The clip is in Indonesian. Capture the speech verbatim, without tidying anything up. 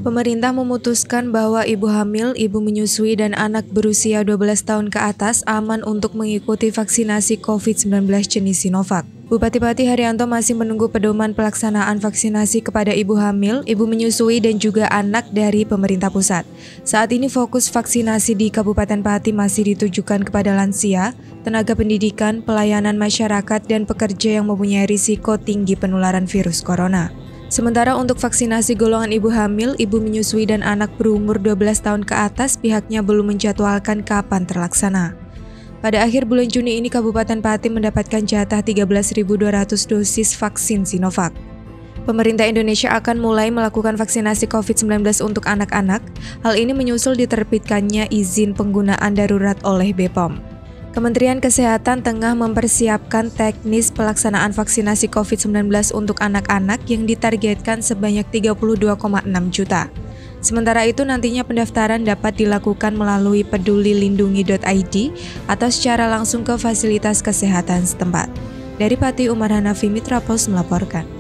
Pemerintah memutuskan bahwa ibu hamil, ibu menyusui, dan anak berusia dua belas tahun ke atas aman untuk mengikuti vaksinasi covid sembilan belas jenis Sinovac. Bupati Pati Haryanto masih menunggu pedoman pelaksanaan vaksinasi kepada ibu hamil, ibu menyusui, dan juga anak dari pemerintah pusat. Saat ini fokus vaksinasi di Kabupaten Pati masih ditujukan kepada lansia, tenaga pendidikan, pelayanan masyarakat, dan pekerja yang mempunyai risiko tinggi penularan virus corona. Sementara untuk vaksinasi golongan ibu hamil, ibu menyusui, dan anak berumur dua belas tahun ke atas, pihaknya belum menjadwalkan kapan terlaksana. Pada akhir bulan Juni ini, Kabupaten Pati mendapatkan jatah tiga belas ribu dua ratus dosis vaksin Sinovac. Pemerintah Indonesia akan mulai melakukan vaksinasi covid sembilan belas untuk anak-anak. Hal ini menyusul diterbitkannya izin penggunaan darurat oleh B P O M. Kementerian Kesehatan tengah mempersiapkan teknis pelaksanaan vaksinasi covid sembilan belas untuk anak-anak yang ditargetkan sebanyak tiga puluh dua koma enam juta. Sementara itu nantinya pendaftaran dapat dilakukan melalui peduli lindungi dot i d atau secara langsung ke fasilitas kesehatan setempat. Dari Pati, Umar Hanafi, Mitra Pos melaporkan.